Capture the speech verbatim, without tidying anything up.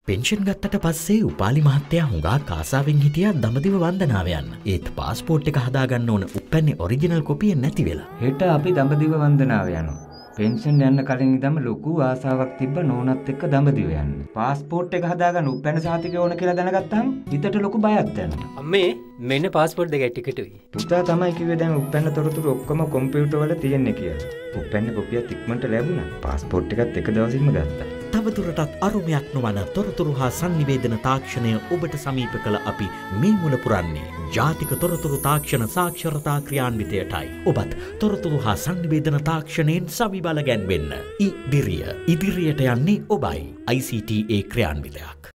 Pension ගත්තට පස්සේ උපාලි මහත්තයා හුඟක් ආසාවෙන් හිටියා දඹදිව වන්දනාව යන්න. ඒත් පාස්පෝර්ට් එක හදාගන්න ඕන උප්පැන්නේ ඔරිජිනල් කොපිය නැති වෙලා. හෙට අපි දඹදිව වන්දනාව යනවා. පෙන්ෂන් යන්න කලින් ඉඳන්ම ලොකු ආසාවක් තිබ්බ නෝනත් එක්ක දඹදිව යන්න. පාස්පෝර්ට් එක හදාගන්න උප්පැන්න සහතිකය ඕන කියලා දැනගත්තාම හිතට ලොකු බයක් දැනෙනවා. අම්මේ මෙන්න පාස්පෝර්ට් දෙකයි ටිකටුයි. පුතා තමයි කිව්වේ දැන් උප්පැන්න තොරතුරු ඔක්කොම කොම්පියුටර් වල තියෙන්නේ කියලා. උප්පැන්න කොපියත් ඉක්මනට ලැබුණා. පාස්පෝර්ට් එකත් එක දවසින්ම ගත්තා. තවදුරටත් අරුමයක් නොවන තොරතුරු හා සංනිවේදන තාක්ෂණය ඔබට සමීප කළ අපි මේ මුල පුරන්නේ ජාතික තොරතුරු තාක්ෂණ සාක්ෂරතා ක්‍රියාන්විතයටයි. ඔබත් තොරතුරු හා සංනිවේදන තාක්ෂණයෙන් සවිබල ගැන්වෙන්න. ඉදිරිය ඉදිරියට යන්නේ ඔබයි. I C T A ක්‍රියාන්විතයක්.